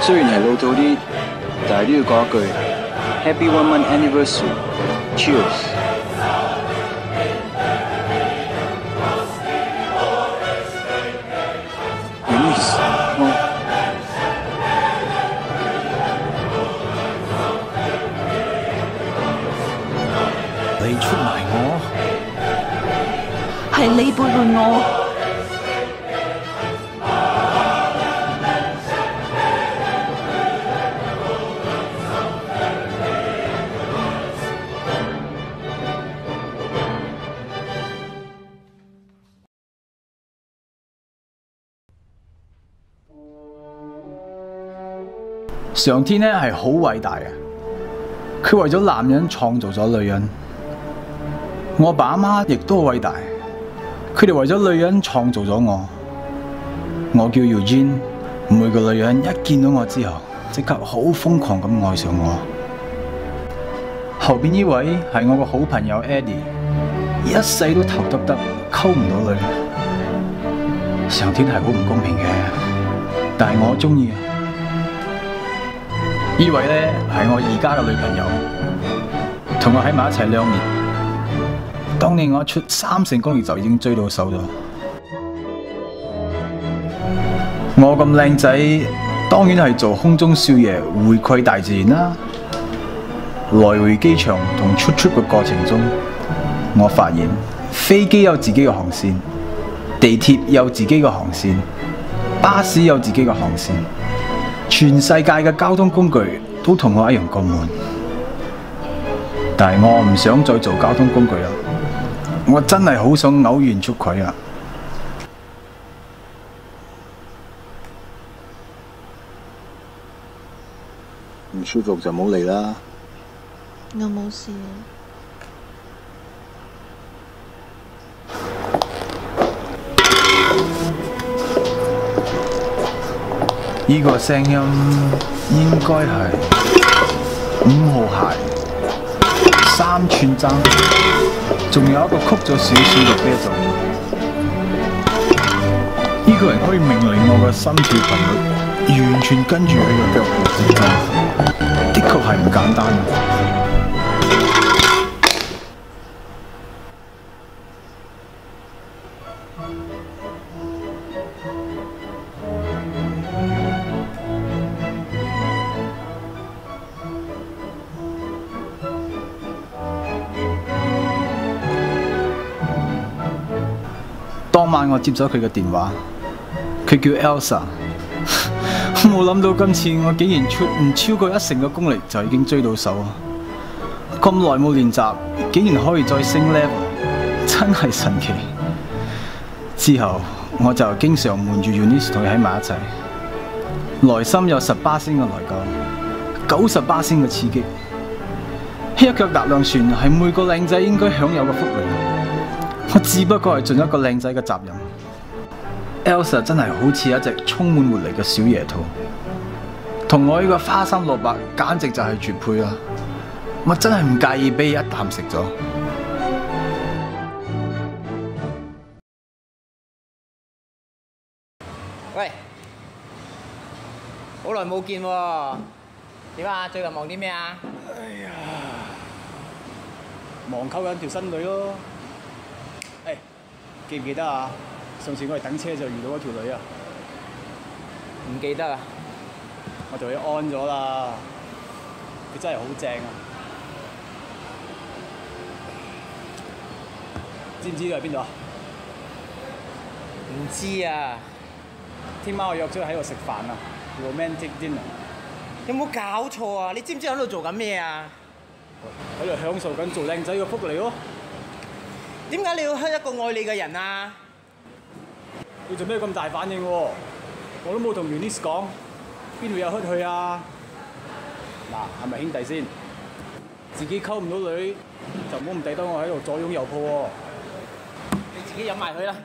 雖然係老土啲，但係都要講一句 Happy 1 month anniversary，Cheers！ 你出賣我， 係你背叛我。 上天呢係好偉大嘅，佢為咗男人創造咗女人。我爸阿媽亦都好偉大，佢哋為咗女人創造咗我。我叫 Eugene， 每個女人一見到我之後，即刻好瘋狂咁愛上我。後邊呢位係我個好朋友 Eddie， 一世都頭耷耷，溝唔到女。上天係好唔公平嘅，但係我中意。呢位呢係我而家嘅女朋友，同我喺埋一齊2年。當年我出3成功力就已經追到手咗。我咁靚仔，當然係做空中少爺回饋大自然啦。來回機場同出 trip 嘅過程中，我發現飛機有自己嘅航線，地鐵有自己嘅航線，巴士有自己嘅航線。全世界嘅交通工具都同我一樣咁悶，但係我唔想再做交通工具啦，我真係好想偶然出軌啊！ 唔舒服就唔好嚟啦。 我冇事。 呢個聲音應該係5號鞋3寸踭，仲有一個曲咗少少嘅啤酒。呢個人可以命令我嘅心跳頻率，完全跟住佢嘅腳步節奏，的確係唔簡單。當晚我接咗佢嘅電話，佢叫 Elsa。冇諗到今次我竟然出唔超過1成嘅功力就已經追到手啊！咁耐冇練習，竟然可以再升 level， 真係神奇。之後我就經常瞞住 Eunice 同佢喺埋一齊，內心有18%嘅內疚，90%嘅刺激。一腳踏兩船係每個靚仔應該享有嘅福利。我只不過係盡一個靚仔嘅責任。Elsa 真係好似一隻充滿活力嘅小野兔，同我呢個花心蘿蔔簡直就係絕配啦！我真係唔介意俾一啖食咗。 喂，好耐冇見喎，點啊？最近忙啲咩啊？ 哎呀，忙溝緊條新女咯。記唔記得啊？上次我哋等車就遇到一條女啊！ 唔記得啊！ 我同佢安咗啦，佢真係好正啊！知唔知佢喺邊度啊？ 唔知啊！ 聽晚我約咗佢喺度食飯啊 ，romantic dinner。 有冇搞錯啊？你知唔知喺度做緊咩啊？ 喺度享受緊做靚仔嘅福利咯。 點解你要蝦一個愛你嘅人啊？ 你做咩咁大反應喎？我都冇同 Eunice 講，邊度有蝦去啊？嗱，係咪兄弟先？自己溝唔到女，就唔好唔抵得我喺度左擁右抱喎。 你自己飲埋佢啦。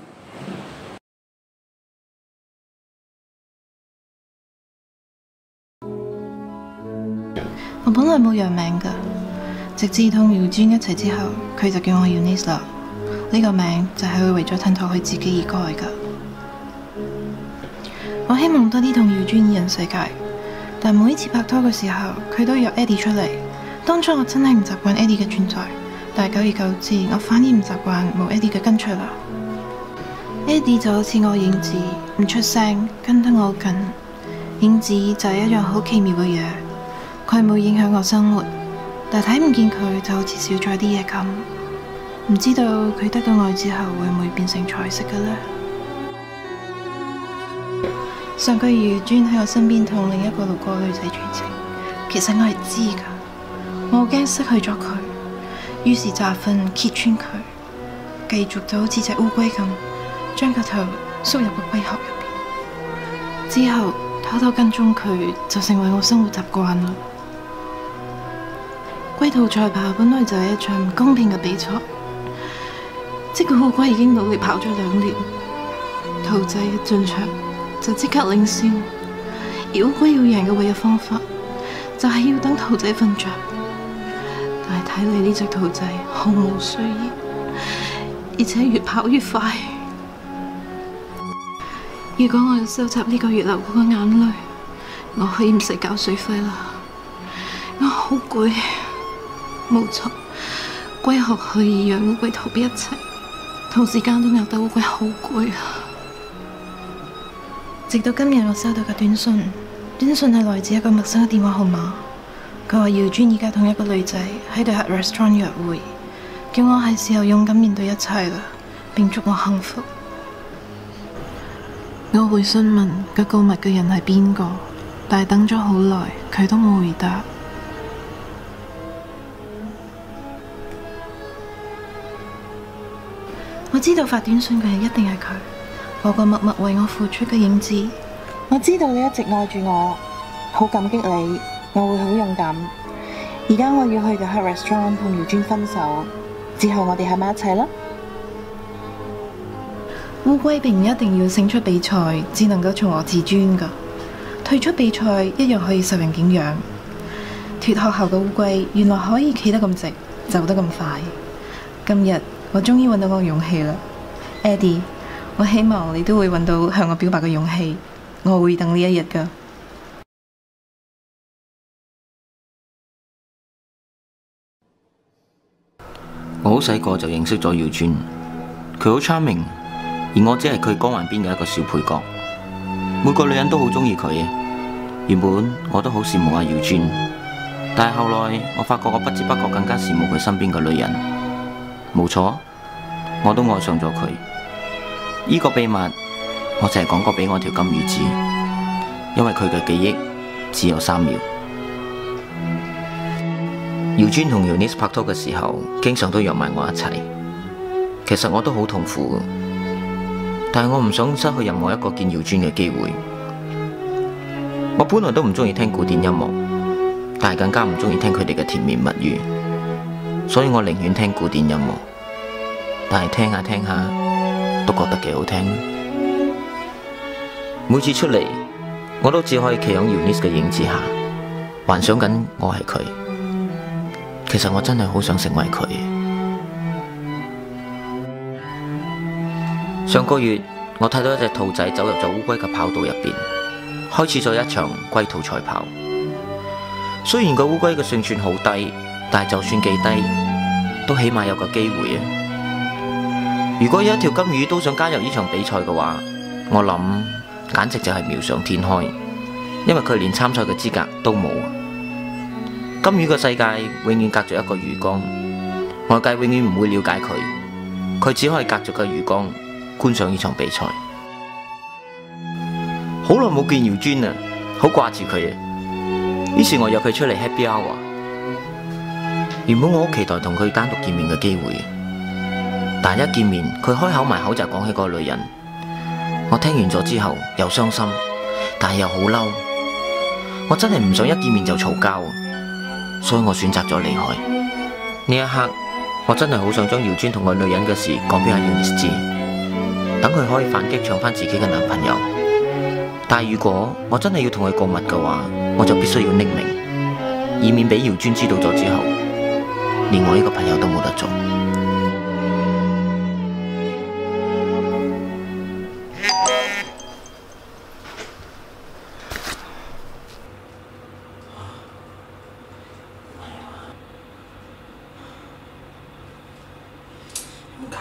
我本來冇陽名㗎。直至同 Eugene 一齊之後，佢就叫我 Eunice 啦。呢個名就係佢為咗襯托佢自己而改㗎。 我希望多啲同姚尊二人世界，但每一次拍拖嘅時候，佢都約 Eddie 出嚟。當初我真係唔習慣 Eddie 嘅存在，但係久而久之，我反而唔習慣冇 Eddie 嘅跟隨啦。Eddie 就好似我影子，唔出聲，跟得我好緊。影子就係一樣好奇妙嘅嘢，佢冇影響我生活，但睇唔見佢就好似少咗啲嘢咁。唔知道佢得到愛之後會唔會變成彩色嘅呢？上個月專喺我身邊同另一個路過女仔傳情，其實我係知噶，我好驚失去咗佢，於是詐瞓揭穿佢，繼續就好似隻烏龜咁，將個頭縮入個龜殼入邊，之後偷偷跟蹤佢就成為我生活習慣啦。龜兔賽跑本來就係一場唔公平嘅比賽，即個烏龜已經努力跑咗2年，兔仔一進場就即刻領先，而烏龜要贏嘅唯一方法就係要等兔仔瞓着。但係睇嚟呢隻兔仔毫無睡意，而且越跑越快。如果我要收集呢個月流過嘅眼淚，我可以唔使交水費啦。我好攰，冇錯，龜殼可以讓烏龜逃避一切，同時間都咬得烏龜好攰啊！直到今日我收到嘅短信係來自一個陌生嘅電話號碼，佢話姚尊而家同一個女仔喺度喺 restaurant 約會，叫我係時候勇敢面對一切啦，並祝我幸福。我會詢問個告密嘅人係邊個，但係等咗好耐，佢都冇回答。我知道發短信嘅人一定係佢，嗰個默默為我付出嘅影子。 我知道你一直愛住我，好感激你，我會好勇敢。而家我要去嘅係 restaurant 同姚尊分手，之後我哋喺埋一齊啦。 烏龜並唔一定要勝出比賽，只能夠從我自尊噶。退出比賽一樣可以受人敬仰。脫學後嘅烏龜原來可以企得咁直，走得咁快。今日我終於揾到我嘅勇氣啦 ，Eddie， 我希望你都會揾到向我表白嘅勇氣，我會等呢一日噶。 我好細個就認識咗姚尊，佢好 charming， 而我只係佢光環邊嘅一個小配角。每個女人都好中意佢嘅，原本我都好羨慕阿姚尊，但係後來我發覺我不知不覺更加羨慕佢身邊嘅女人。冇錯，我都愛上咗佢。呢個秘密我淨係講過俾我條金魚知，因為佢嘅記憶只有3秒。姚尊同 Eunice 拍拖嘅時候，經常都約埋我一齊。其實我都好痛苦，但係我唔想失去任何一個見姚尊嘅機會。我本來都唔中意聽古典音樂，但係更加唔中意聽佢哋嘅甜言蜜語，所以我寧願聽古典音樂。但係聽下聽下都覺得幾好聽。每次出嚟，我都只可以企喺 Eunice 嘅影子下，幻想緊我係佢。其實我真係好想成為佢。上個月我睇到一隻兔仔走入咗烏龜嘅跑道入邊，開始咗一場龜兔賽跑。雖然個烏龜嘅勝算好低，但係就算幾低，都起碼有個機會啊！如果有一條金魚都想加入呢場比賽嘅話，我諗簡直就係妙想天開，因為佢連參賽嘅資格都冇。金魚嘅世界永遠隔着一個魚缸，外界永遠唔會了解佢，佢只可以隔着個魚缸觀賞呢場比賽。好耐冇見姚尊啊，好掛住佢啊！於是我約佢出嚟 happy hour。原本我好期待同佢單獨見面嘅機會，但一見面佢開口埋口就講起嗰個女人。我聽完咗之後又傷心，但係又好嬲。我真係唔想一見面就嘈交，所以我選擇咗離開。呢一刻，我真係好想將姚尊同個女人嘅事講俾阿 Eunice 知，等佢可以反擊搶翻自己嘅男朋友。但係如果我真係要同佢過密嘅話，我就必須要匿名，以免俾姚尊知道咗之後，連我呢個朋友都冇得做。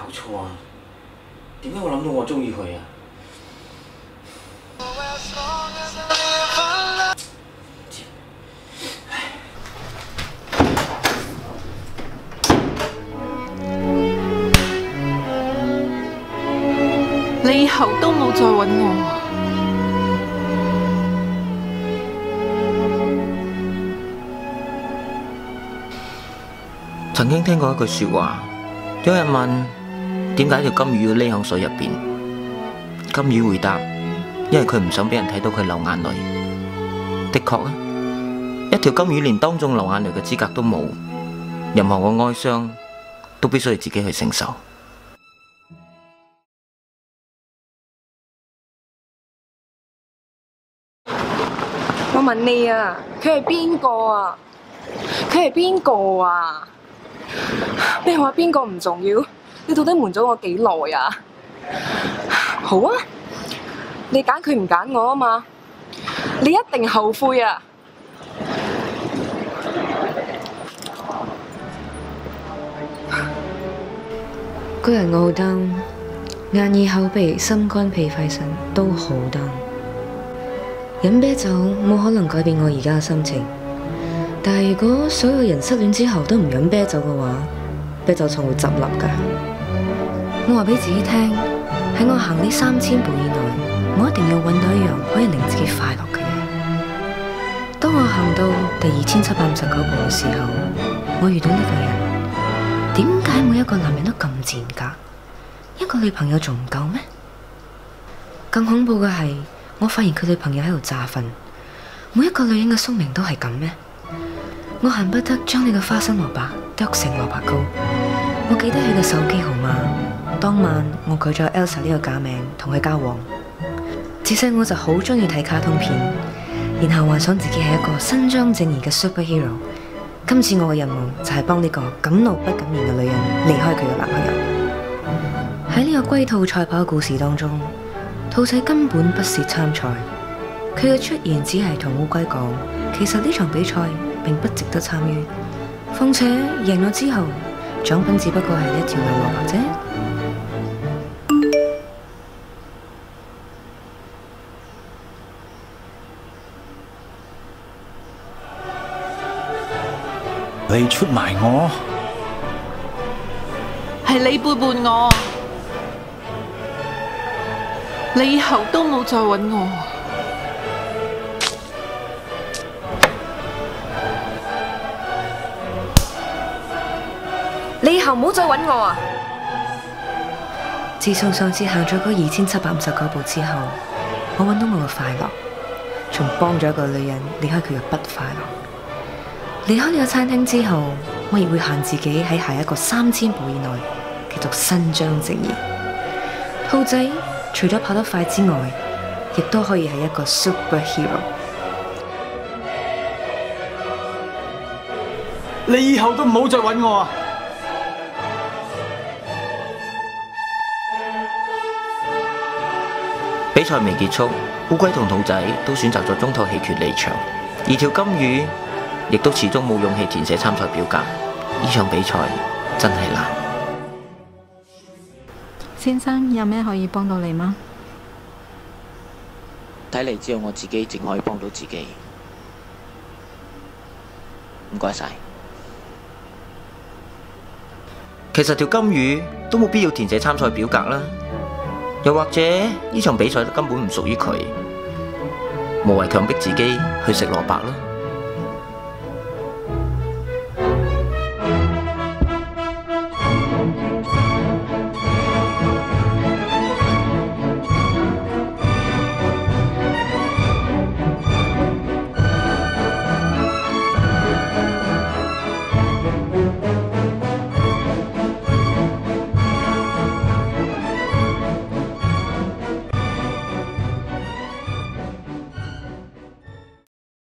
錯啊！點解會諗到我中意佢啊？ 你以後都冇再揾我。 曾經聽過一句說話，有人問點解條金魚要匿響水入邊？金魚回答：因為佢唔想俾人睇到佢流眼淚。的確啊，一條金魚連當眾流眼淚嘅資格都冇，任何嘅哀傷都必須要自己去承受。 我問你啊，佢係邊個啊？佢係邊個啊？你話邊個唔重要？你到底瞞咗我幾耐啊？好啊，你揀佢唔揀我啊嘛？你一定後悔啊！ 嗰日我好 down，眼耳口鼻心肝脾肺腎都好 down。飲啤酒冇可能改變我而家嘅心情，但係如果所有人失戀之後都唔飲啤酒嘅話，啤酒廠會執笠㗎。我話俾自己聽，喺我行呢3000步以內，我一定要揾到一樣可以令自己快樂嘅嘢。當我行到第2759步嘅時候，我遇到呢個人。點解每一個男人都咁賤格？一個女朋友仲唔夠咩？更恐怖嘅係，我發現佢女朋友喺度詐瞓。每一個女人嘅宿命都係咁咩？我恨不得將你嘅花生蘿蔔剁成蘿蔔糕。我記得佢嘅手機號碼。當晚我改咗 Elsa 呢個假名同佢交往。自細我就好中意睇卡通片，然後幻想自己係一個伸張正義嘅 superhero。今次我嘅任務就係幫呢個敢怒不敢言嘅女人離開佢嘅男朋友。喺呢個龜兔賽跑嘅故事當中，兔仔根本不屑參賽，佢嘅出現只係同烏龜講，其實呢場比賽並不值得參與，況且贏咗之後，獎品只不過係一條牛蘿蔔啫。 你出賣我， 係你背叛我，你以後都冇再揾我。 你以後唔好再揾我啊！ 自從上次行咗嗰2759步之後，我揾到我嘅快樂，從幫咗一個女人離開佢嘅不快樂。離開呢個餐廳之後，我亦會限自己喺下一個3000步以內繼續伸張正義。兔仔除咗跑得快之外，亦都可以係一個 superhero。 你以後都唔好再揾我啊！ 比賽未結束，烏龜同兔仔都選擇咗中途棄權離場，而條金魚亦都始終冇勇氣填寫參賽表格。呢場比賽真係難。 先生，有咩可以幫到你嗎？ 睇嚟只有我自己淨可以幫到自己。唔該晒。其實條金魚都冇必要填寫參賽表格啦，又或者呢場比賽根本唔屬於佢，無謂強迫自己去食蘿蔔啦。